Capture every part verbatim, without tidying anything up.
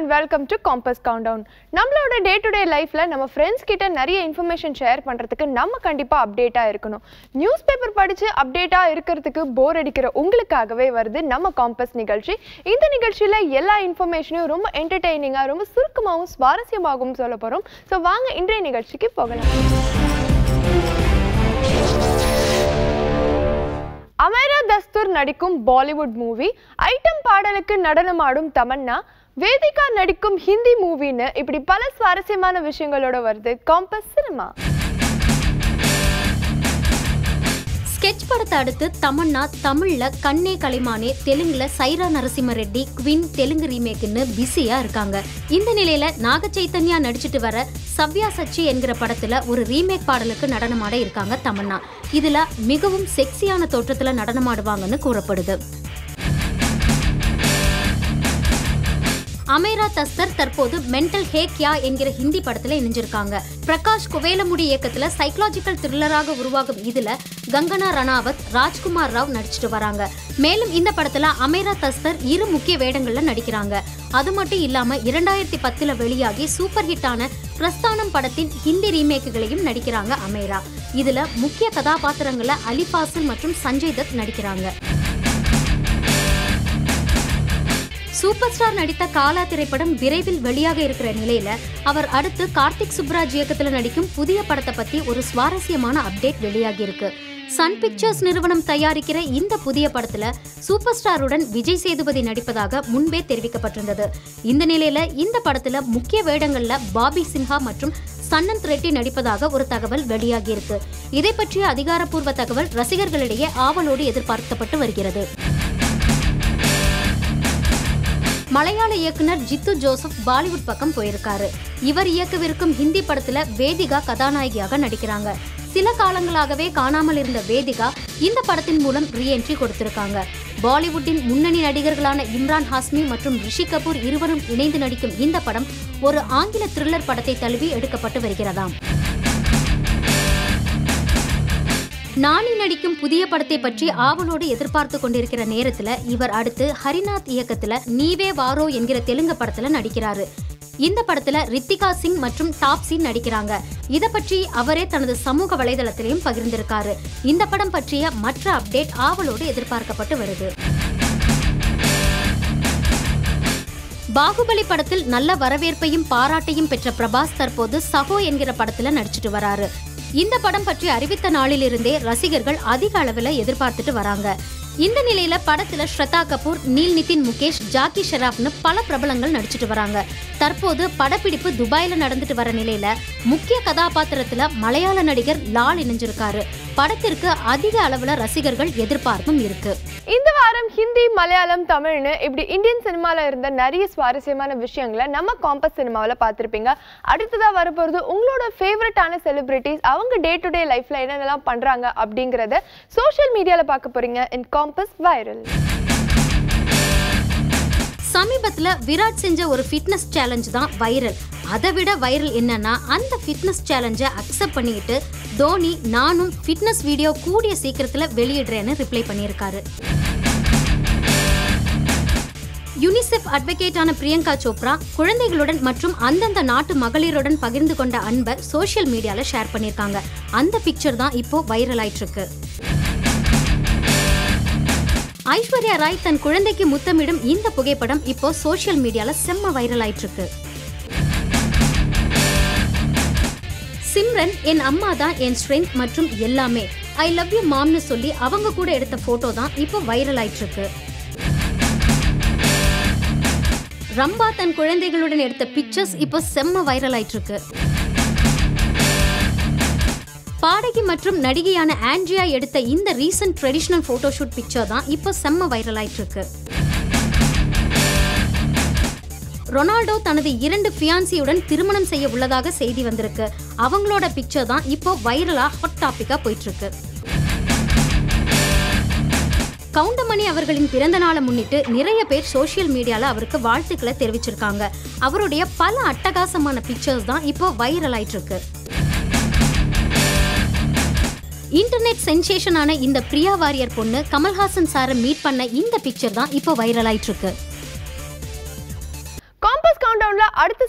and welcome to Compass Countdown. நம்மளோட day to day லைஃப்ல நம்ம ஃப்ரெண்ட்ஸ் கிட்ட நிறைய இன்ஃபர்மேஷன் ஷேர் பண்றதுக்கு நம்ம கண்டிப்பா அப்டேட்டா இருக்கணும். நியூஸ் பேப்பர் படிச்சு அப்டேட்டா இருக்கிறதுக்கு போர் அடிக்கிற உங்களுக்காகவே வருது நம்ம காம்பஸ் நிகழ்ச்சி. இந்த நிகழ்ச்சியில எல்லா இன்ஃபர்மேஷனையும் ரொம்ப என்டர்டெய்னிங்கா ரொம்ப சுருக்கமாகவும் சுவாரஸ்யமாகவும் சொல்ல போறோம். ஸோ வாங்க இன்றைய நிகழ்ச்சிக்கு போகலாம். அமேரா தஸ்தூர் நடிக்கும் பாலிவுட் மூவி, ஐட்டம் பாடலுக்கு நடனமாடும் தமன்னா, வேதிகா நடிக்கும் ஹிந்தி மூவின்னு இப்படி பல சுவாரஸ்யமான விஷயங்களோட வருது காம்பஸ் சினிமா. ஸ்கெட்ச் படத்தை அடுத்து தமன்னா தமிழ்ல கண்ணே கலைமானே, தெலுங்குல சைரா நரசிம்ம ரெட்டி, குவின் தெலுங்கு ரீமேக்குன்னு பிஸியா இருக்காங்க. இந்த நிலையில நாக சைத்தன்யா நடிச்சிட்டு வர சவ்யா சச்சி என்கிற படத்துல ஒரு ரீமேக் பாடலுக்கு நடனமாட இருக்காங்க தமன்னா. இதுல மிகவும் செக்ஸியான தோற்றத்துல நடனமாடுவாங்கன்னு கூறப்படுது. அமேரா தஸ்தர் தற்போது மென்டல் ஹே கியா என்கிற ஹிந்தி படத்துல இணைஞ்சிருக்காங்க. பிரகாஷ் குவேலமுடி இயக்கத்துல சைக்கலாஜிக்கல் த்ரில்லராக உருவாகும் இதுல கங்கனா ரணாவத், ராஜ்குமார் ராவ் நடிச்சிட்டு வராங்க. மேலும் இந்த படத்துல அமேரா தஸ்தர் இரு முக்கிய வேடங்கள்ல நடிக்கிறாங்க. அது மட்டும் இல்லாம இரண்டாயிரத்தி பத்துல வெளியாகி சூப்பர் ஹிட்டான பிரஸ்தானம் படத்தின் ஹிந்தி ரீமேக்குகளையும் நடிக்கிறாங்க அமேரா. இதுல முக்கிய கதாபாத்திரங்கள அலி ஃபாசில் மற்றும் சஞ்சய் தத் நடிக்கிறாங்க. சூப்பர் ஸ்டார் நடித்த காலா திரைப்படம் விரைவில் வெளியாக இருக்கிற நிலையில அவர் அடுத்து கார்த்திக் சுப்ராஜ் இயக்கத்துல நடிக்கும் புதிய படத்தை பத்தி ஒரு சுவாரஸ்யமான அப்டேட் வெளியாகி இருக்கு. சன் பிக்சர்ஸ் நிறுவனம் தயாரிக்கிற இந்த புதிய படத்துல சூப்பர் ஸ்டாருடன் விஜய் சேதுபதி நடிப்பதாக முன்பே தெரிவிக்கப்பட்டிருந்தது. இந்த நிலையில இந்த படத்துல முக்கிய வேடங்கள்ல பாபி சின்ஹா மற்றும் சன்னந்த் ரெட்டி நடிப்பதாக ஒரு தகவல் வெளியாகி இருக்கு. இதை பற்றிய அதிகாரப்பூர்வ தகவல் ரசிகர்களிடையே ஆவலோடு எதிர்பார்க்கப்பட்டு வருகிறது. மலையாள இயக்குனர் ஜித்து ஜோசப் பாலிவுட் பக்கம் போயிருக்காரு. இவர் இயக்கவிருக்கும் ஹிந்தி படத்துல வேதிகா கதாநாயகியாக நடிக்கிறாங்க. சில காலங்களாகவே காணாமல் இருந்த வேதிகா இந்த படத்தின் மூலம் ரீஎன்ட்ரி கொடுத்திருக்காங்க. பாலிவுட்டின் முன்னணி நடிகர்களான இம்ரான் ஹாஸ்மி மற்றும் ரிஷி கபூர் இருவரும் இணைந்து நடிக்கும் இந்த படம் ஒரு ஆங்கில த்ரில்லர் படத்தை தழுவி எடுக்கப்பட்டு வருகிறதாம். நானி நடிக்கும் புதிய படத்தை பற்றி ஆவலோடு எதிர்பார்த்து கொண்டிருக்கிற நேரத்துல இவர் அடுத்து ஹரிநாத் இயக்கத்துல நீவே வாரோ என்கிற தெலுங்கு படத்துல நடிக்கிறாரு. இந்த படத்துல ரித்திகா சிங் மற்றும் டாப்சி நடிக்கிறாங்க. இத பற்றி அவரே தனது சமூக வலைதளத்திலையும் பகிர்ந்திருக்காரு. இந்த படம் பற்றிய மற்ற அப்டேட் ஆவலோடு எதிர்பார்க்கப்பட்டு வருது. பாகுபலி படத்தில் நல்ல வரவேற்பையும் பாராட்டையும் பெற்ற பிரபாஸ் தற்போது சகோ என்கிற படத்துல நடிச்சிட்டு வராரு. இந்த படம் பற்றி அறிவித்த நாளிலிருந்தே ரசிகர்கள் அதிக அளவில் எதிர்பார்த்துட்டு வராங்க. இந்த நிலையில படத்துல ஸ்ரதா கபூர், நீல் நிதின் முகேஷ், ஜாக்கி ஷெராப்னு பல பிரபலங்கள் நடிச்சிட்டு வராங்க. தற்போது படப்பிடிப்பு துபாயில நடந்துட்டு வர நிலையில முக்கிய கதாபாத்திரத்துல மலையாள நடிகர் லால் இணைஞ்சிருக்காரு. படத்திற்கு அதிக அளவுல ரசிகர்கள் எதிர்பார்ப்பும் இருக்கு. இந்த வாரம் ஹிந்தி, மலையாளம், தமிழ்னு இப்படி இந்தியன் சினிமால இருந்த நிறைய சுவாரஸ்யமான விஷயங்களை நம்ம காம்பஸ் சினிமாவில் பார்த்துருப்பீங்க. அடுத்ததா வரப்போறது உங்களோட ஃபேவரட்டான செலிபிரிட்டிஸ் அவங்க டே டு டே லைஃப்ல என்னென்னலாம் பண்றாங்க அப்படிங்கறத சோஷியல் மீடியால பார்க்க போறீங்க இன் காம்பஸ் வைரல். சமீபத்துல விராட் செஞ்ச ஒரு ஃபிட்னஸ் சேலஞ்ச் தான் வைரல். அதை விட வைரல் என்னன்னா அந்த ஃபிட்னஸ் சேலஞ்சை அக்செப்ட் பண்ணிக்கிட்டு தோனி நானும் ஃபிட்னஸ் வீடியோ கூடிய சீக்கிரத்துல வெளியிடுறேன்னு ரிப்ளை பண்ணியிருக்காரு. யூனிசெஃப் அட்வொகேட்டான பிரியங்கா சோப்ரா குழந்தைகளுடன் மற்றும் அந்தந்த நாட்டு மகளிருடன் பகிர்ந்து கொண்ட அன்பை சோஷியல் மீடியால ஷேர் பண்ணியிருக்காங்க. அந்த பிக்சர் தான் இப்போ வைரல் ஆயிட்டு இருக்கு. ஐஸ்வர்யா ராய் தன் குழந்தைக்கு முத்தமிடும் இந்த புகைப்படம் இப்போ சோஷியல் மீடியால செம்ம வைரல் ஆயிட்டு இருக்கு. சிம்ரன் என் அம்மா தான் என் ஸ்ட்ரென்த் மற்றும் எல்லாமே, ஐ லவ் யூ மாம்னு சொல்லி அவங்க கூட எடுத்த போட்டோ தான் இப்போ வைரல் ஆயிட்டு இருக்கு. ரம்பா தன் குழந்தைகளுடன் எடுத்த பிக்சர்ஸ் இப்போ செம்ம வைரல் ஆயிட்டு இருக்கு. பாடகி மற்றும் நடிகையான ஆண்ட்ரியா எடுத்த இந்த ரீசன்ட் ட்ரெடிஷனல் போட்டோஷூட் பிக்சர் தான் இப்போ செம்ம வைரல் ஆயிட்டு இருக்கு. ரொனால்டோ தனது இரண்டு ஃபியான்சியுடன் திருமணம் செய்ய உள்ளதாக செய்தி வந்திருக்கு. அவங்களோட பிக்சர் தான் இப்போ வைரலா ஹாட் டாபிக்கா போயிட்டு இருக்கு. கவுண்டமணி அவர்களின் பிறந்த நாளை முன்னிட்டு நிறைய பேர் சோஷியல் மீடியால அவருக்கு வாழ்த்துக்களை தெரிவிச்சிருக்காங்க. அவருடைய பல அட்டகாசமான பிக்சர்ஸ் தான் இப்போ வைரல் ஆயிட்டு இருக்கு. இன்டர்நெட் சென்சேஷனான இந்த பிரியா வாரியர் பொண்ணு கமல்ஹாசன் சாரை மீட் பண்ண இந்த பிக்சர் தான் இப்போ வைரல் ஆயிட்டு இருக்கு. காம்பஸ் கவுண்டவுன்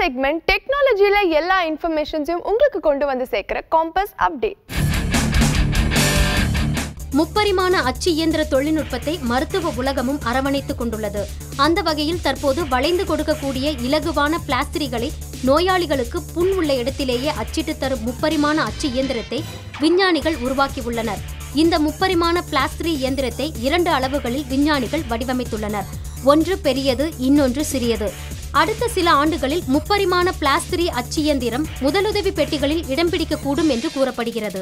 செக்மெண்ட் டெக்னாலஜியில எல்லா இன்ஃபர்மேஷன்ஸையும் உங்களுக்கு கொண்டு வந்து சேர்க்கிற காம்பஸ் அப்டேட். முப்பரிமாண அச்சு இயந்திர தொழில்நுட்பத்தை மருத்துவ உலகமும் அரவணைத்துக் கொண்டுள்ளது. அந்த வகையில் தற்போது வளைந்து கொடுக்கக்கூடிய இலகுவான பிளாஸ்திரிகளை நோயாளிகளுக்கு புண் உள்ள இடத்திலேயே அச்சிட்டு தரும் முப்பரிமாண அச்சு இயந்திரத்தை விஞ்ஞானிகள் உருவாக்கியுள்ளனர். இந்த முப்பரிமாண பிளாஸ்திரி இயந்திரத்தை இரண்டு அளவுகளில் விஞ்ஞானிகள் வடிவமைத்துள்ளனர். ஒன்று பெரியது, இன்னொன்று சிறியது. அடுத்த சில ஆண்டுகளில் முப்பரிமாண பிளாஸ்திரி அச்சு இயந்திரம் முதலுதவி பெட்டிகளில் இடம் பிடிக்கக்கூடும் என்று கூறப்படுகிறது.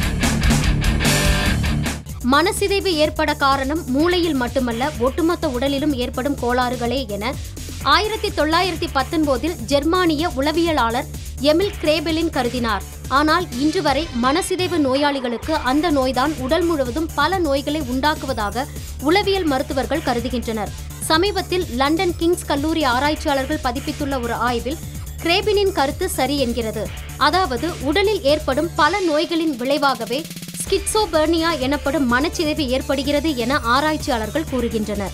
மனசிதைவு ஏற்பட காரணம் மூளையில் மட்டுமல்ல, ஒட்டுமொத்த உடலிலும் ஏற்படும் கோளாறுகளே என ஆயிரத்தி தொள்ளாயிரத்தி பத்தொன்பதில் ஜெர்மானிய உளவியலாளர் எமில் கிரேபெலின் கருதினார். ஆனால் இன்று வரை மனசிதைவு நோயாளிகளுக்கு அந்த நோய்தான் உடல் முழுவதும் பல நோய்களை உண்டாக்குவதாக உளவியல் மருத்துவர்கள் கருதுகின்றனர். சமீபத்தில் லண்டன் கிங்ஸ் கல்லூரி ஆராய்ச்சியாளர்கள் பதிப்பித்துள்ள ஒரு ஆய்வில் கிரேபினின் கருத்து சரி என்கிறது. அதாவது உடலில் ஏற்படும் பல நோய்களின் விளைவாகவே ஸ்கிட்சோபர்னியா எனப்படும் மனச்சிதைவு ஏற்படுகிறது என ஆராய்ச்சியாளர்கள் கூறுகின்றனர்.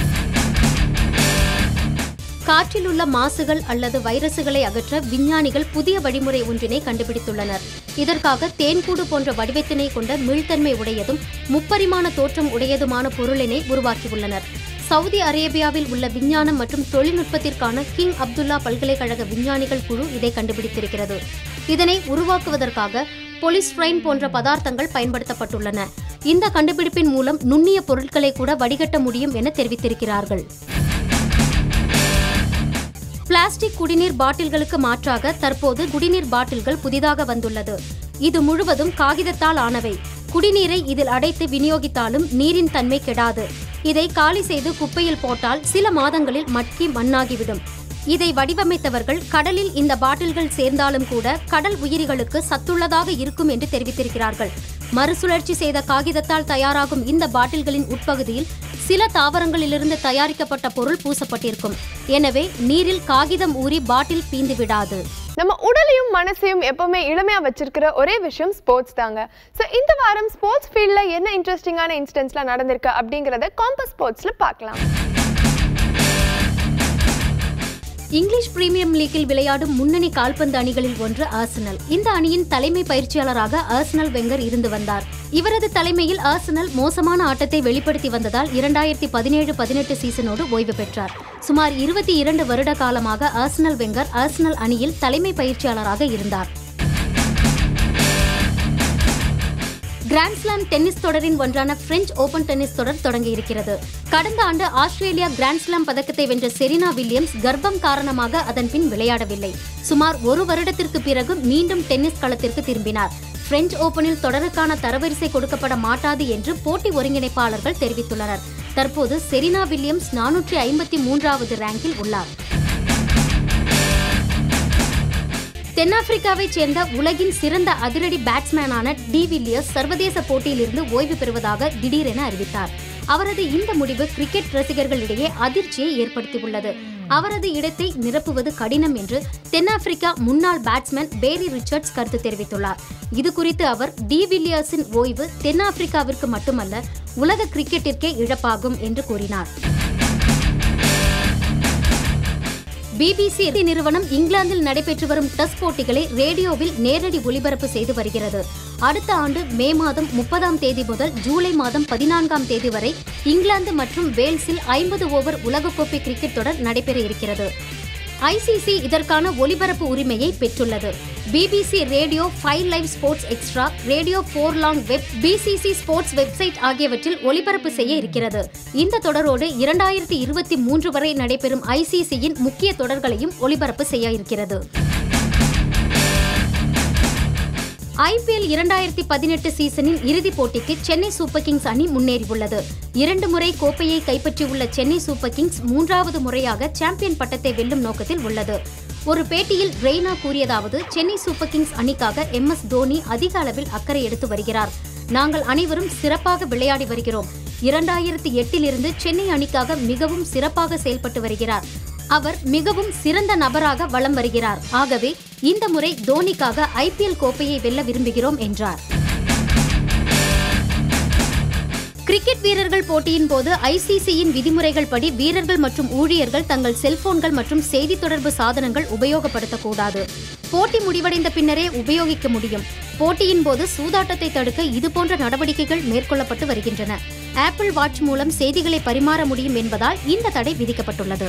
காற்றில் உள்ள மாசுகள் அல்லது வைரசுகளை அகற்ற விஞ்ஞானிகள் புதிய வழிமுறை ஒன்றினை கண்டுபிடித்துள்ளனர். இதற்காக தேன்கூடு போன்ற வடிவத்தினை கொண்ட மீள்தன்மை உடையதும் முப்பரிமாண தோற்றம் உடையதுமான பொருளினை உருவாக்கியுள்ளனர். சவுதி அரேபியாவில் உள்ள விஞ்ஞானம் மற்றும் தொழில்நுட்பத்திற்கான கிங் அப்துல்லா பல்கலைக்கழக விஞ்ஞானிகள் குழு இதை கண்டுபிடித்திருக்கிறது. இதனை உருவாக்குவதற்காக பொலிஸ்ட்ரைன் போன்ற பதார்த்தங்கள் பயன்படுத்தப்பட்டுள்ளன. இந்த கண்டுபிடிப்பின் மூலம் நுண்ணிய பொருட்களை கூட வடிகட்ட முடியும் என தெரிவித்திருக்கிறார்கள். பிளாஸ்டிக் குடிநீர் பாட்டில்களுக்கு மாற்றாக தற்போது குடிநீர் பாட்டில்கள் புதிதாக வந்துள்ளது. இது முழுவதும் காகிதத்தால் ஆனவை. குடிநீரை இதில் அடைத்து விநியோகித்தாலும் நீரின் தன்மை கெடாது. இதை காலி செய்து குப்பையில் போட்டால் சில மாதங்களில் மட்கி மண்ணாகிவிடும். இதை வடிவமைத்தவர்கள் கடலில் இந்த பாட்டில்கள் சேர்ந்தாலும் கூட கடல் உயிரிகளுக்கு சத்துள்ளதாக இருக்கும் என்று தெரிவித்திருக்கிறார்கள். மறுசுழற்சி செய்த காகிதத்தால் தயாராகும் இந்த பாட்டில்களின் உட்பகுதியில் சில தாவரங்களிலிருந்து தயாரிக்கப்பட்ட பொருள் பூசப்பட்டிருக்கும். எனவே நீரில் காகிதம் ஊறி பாட்டில் பீந்து விடாது. நம்ம உடலையும் மனசையும் எப்பவுமே இளமையா வச்சிருக்கிற ஒரே விஷயம் ஸ்போர்ட்ஸ் தாங்க. ஸோ இந்த வாரம் ஸ்போர்ட்ஸ் ஃபீல்ட்ல என்ன இன்ட்ரெஸ்டிங்கான இன்சிடென்ட்ஸ்லாம் நடந்திருக்கு அப்படிங்கிறத காம்பஸ் ஸ்போர்ட்ஸ்ல பார்க்கலாம். இங்கிலீஷ் பிரீமியம் லீக்கில் விளையாடும் முன்னணி கால்பந்து அணிகளில் ஒன்று ஆர்சனல். இந்த அணியின் தலைமை பயிற்சியாளராக ஆர்சனல் வெங்கர் இருந்து வந்தார். இவரது தலைமையில் ஆர்சனல் மோசமான ஆட்டத்தை வெளிப்படுத்தி வந்ததால் இரண்டாயிரத்தி பதினேழு பதினெட்டு சீசனோடு ஓய்வு பெற்றார். சுமார் இருபத்தி இரண்டு வருட காலமாக ஆர்சனல் வெங்கர் ஆர்சனல் அணியில் தலைமை பயிற்சியாளராக இருந்தார். கிராண்ட்ஸ்லாம் டென்னிஸ் தொடரின் ஒன்றான பிரெஞ்சு ஓபன் டென்னிஸ் தொடர் தொடங்கியிருக்கிறது. கடந்த ஆண்டு ஆஸ்திரேலியா கிராண்ட்ஸ்லாம் பதக்கத்தை வென்ற செரீனா வில்லியம்ஸ் கர்ப்பம் காரணமாக அதன் பின் விளையாடவில்லை. சுமார் ஒரு வருடத்திற்கு பிறகு மீண்டும் டென்னிஸ் களத்திற்கு திரும்பினார். பிரெஞ்சு ஓபனில் தொடருக்கான தரவரிசை கொடுக்கப்பட மாட்டாது என்று போட்டி ஒருங்கிணைப்பாளர்கள் தெரிவித்துள்ளனர். தற்போது செரீனா வில்லியம்ஸ் நானூற்றி ஐம்பத்தி மூன்றாவது ரேங்கில் உள்ளார். தென்னாப்பிரிக்காவைச் சேர்ந்த உலகின் சிறந்த அதிரடி பேட்ஸ்மேனான டி வில்லியர்ஸ் சர்வதேச போட்டியிலிருந்து ஓய்வு பெறுவதாக திடீரென அறிவித்தார். அவரது இந்த முடிவு கிரிக்கெட் ரசிகர்களிடையே அதிர்ச்சியை ஏற்படுத்தியுள்ளது. அவரது இடத்தை நிரப்புவது கடினம் என்று தென்னாப்பிரிக்கா முன்னாள் பேட்ஸ்மேன் பேரி ரிச்சர்ட்ஸ் கருத்து தெரிவித்துள்ளார். இதுகுறித்து அவர் டி வில்லியர்ஸின் ஓய்வு தென்னாப்பிரிக்காவிற்கு மட்டுமல்ல உலக கிரிக்கெட்டிற்கே இழப்பாகும் என்று கூறினார். பிபிசி நிறுவனம் இங்கிலாந்தில் நடைபெற்று வரும் டெஸ்ட் போட்டிகளை ரேடியோவில் நேரடி ஒளிபரப்பு செய்து வருகிறது. அடுத்த ஆண்டு மே மாதம் முப்பதாம் தேதி முதல் ஜூலை மாதம் பதினான்காம் தேதி வரை இங்கிலாந்து மற்றும் வேல்ஸில் ஐம்பது ஓவர் உலகக்கோப்பை கிரிக்கெட் தொடர் நடைபெற இருக்கிறது. ஐசிசி இதற்கான ஒளிபரப்பு உரிமையை பெற்றுள்ளது. BBC radio five live sports extra, radio four long wave, BBC sports website ஆகியவற்றில் ஒளிபரப்பு செய்ய இருக்கிறது. இந்த தொடரோடு இரண்டாயிரத்தி இருபத்தி மூன்று வரை நடைபெறும் ஐசிசியின் முக்கிய தொடர்களையும் ஒளிபரப்பு செய்ய இருக்கிறது. ஐபிஎல் இரண்டாயிரத்தி பதினெட்டு சீசனின் இறுதிப் போட்டிக்கு சென்னை சூப்பர் கிங்ஸ் அணி முன்னேறியுள்ளது. இரண்டு முறை கோப்பையை கைப்பற்றியுள்ள சென்னை சூப்பர் கிங்ஸ் மூன்றாவது முறையாக சாம்பியன் பட்டத்தை வெல்லும் நோக்கத்தில் உள்ளது. ஒரு பேட்டியில் ரெய்னா கூறியதாவது, சென்னை சூப்பர் கிங்ஸ் அணிக்காக எம் எஸ் தோனி அதிக அளவில் அக்கறை எடுத்து வருகிறார். நாங்கள் அனைவரும் சிறப்பாக விளையாடி வருகிறோம். இரண்டாயிரத்தி எட்டிலிருந்து சென்னை அணிக்காக மிகவும் சிறப்பாக செயல்பட்டு வருகிறார். அவர் மிகவும் சிறந்த நபராக வலம் வருகிறார். ஆகவே இந்த முறை தோனிக்காக ஐபிஎல் கோப்பையை வெல்ல விரும்புகிறோம் என்றார். கிரிக்கெட் வீரர்கள் போட்டியின் போது ஐசிசியின் விதிமுறைகள் படி வீரர்கள் மற்றும் ஊழியர்கள் தங்கள் செல்போன்கள் மற்றும் செய்தி தொடர்பு சாதனங்கள் உபயோகப்படுத்தக்கூடாது. போட்டி முடிவடைந்த பின்னரே உபயோகிக்க முடியும். போட்டியின் போது சூதாட்டத்தை தடுக்க இதுபோன்ற நடவடிக்கைகள் மேற்கொள்ளப்பட்டு வருகின்றன. ஆப்பிள் வாட்ச் மூலம் செய்திகளை பரிமாற முடியும் என்பதால் இந்த தடை விதிக்கப்பட்டுள்ளது.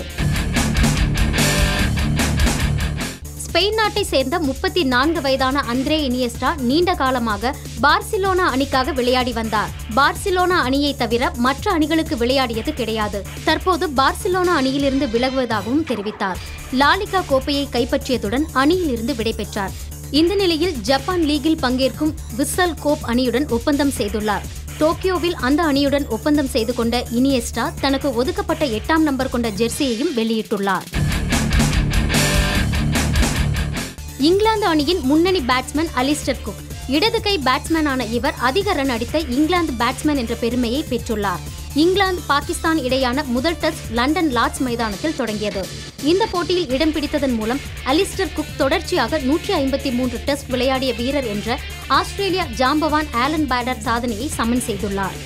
ஸ்பெயின் நாட்டை சேர்ந்த முப்பத்தி நான்கு வயதான அந்திரே இனியஸ்டா நீண்ட காலமாக பார்சிலோனா அணிக்காக விளையாடி வந்தார். பார்சிலோனா அணியை தவிர மற்ற அணிகளுக்கு விளையாடியது கிடையாது. தற்போது பார்சிலோனா அணியிலிருந்து விலகுவதாகவும் தெரிவித்தார். லாலிகா கோப்பையை கைப்பற்றியதுடன் அணியிலிருந்து விடைபெற்றார். இந்த நிலையில் ஜப்பான் லீகில் பங்கேற்கும் விஸ்ஸல் கோப் அணியுடன் ஒப்பந்தம் செய்துள்ளார். டோக்கியோவில் அந்த அணியுடன் ஒப்பந்தம் செய்து கொண்ட இனியஸ்டா தனக்கு ஒதுக்கப்பட்ட எட்டாம் நம்பர் கொண்ட ஜெர்சியையும் வெளியிட்டுள்ளார். இங்கிலாந்து அணியின் முன்னணி பேட்ஸ்மேன் அலிஸ்டர் குக். இடது கை பேட்ஸ்மேனான இவர் அதிக ரன் அடித்த இங்கிலாந்து பேட்ஸ்மேன் என்ற பெருமையை பெற்றுள்ளார். இங்கிலாந்து பாகிஸ்தான் இடையான முதல் டெஸ்ட் லண்டன் லார்ட்ஸ் மைதானத்தில் தொடங்கியது. இந்த போட்டியில் இடம் பிடித்ததன் மூலம் அலிஸ்டர் குக் தொடர்ச்சியாக நூற்றி ஐம்பத்தி மூன்று டெஸ்ட் விளையாடிய வீரர் என்ற ஆஸ்திரேலியா ஜாம்பவான் ஆலன் பேடர் சாதனையை சமன் செய்துள்ளார்.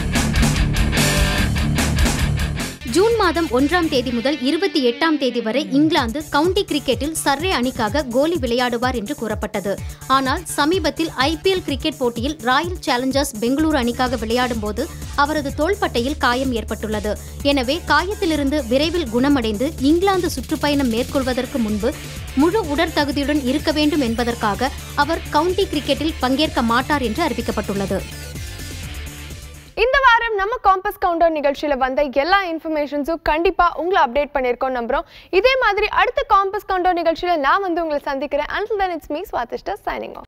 ஜூன் மாதம் ஒன்றாம் தேதி முதல் இருபத்தி எட்டாம் தேதி வரை இங்கிலாந்து கவுண்டி கிரிக்கெட்டில் சர்ரே அணிக்காக கோலி விளையாடுவார் என்று கூறப்பட்டது. ஆனால் சமீபத்தில் ஐபிஎல் கிரிக்கெட் போட்டியில் ராயல் சேலஞ்சர்ஸ் பெங்களூரு அணிக்காக விளையாடும் போது அவரது தோள்பட்டையில் காயம் ஏற்பட்டுள்ளது. எனவே காயத்திலிருந்து விரைவில் குணமடைந்து இங்கிலாந்து சுற்றுப்பயணம் மேற்கொள்வதற்கு முன்பு முழு உடற்தகுதியுடன் இருக்க வேண்டும் என்பதற்காக அவர் கவுண்டி கிரிக்கெட்டில் பங்கேற்க மாட்டார் என்று அறிவிக்கப்பட்டுள்ளது. இந்த வாரம் நம்ம காம்பஸ் கவுண்டவுன் நிகழ்ச்சியில வந்த எல்லா இன்ஃபர்மேஷன்ஸும் கண்டிப்பா உங்களை அப்டேட் பண்ணியிருக்கோம் நம்புறோம். இதே மாதிரி அடுத்த காம்பஸ் கவுண்டவுன் நிகழ்ச்சியில நான் வந்து உங்களை சந்திக்கிறேன். Until then, it's me, Swathishta, signing off.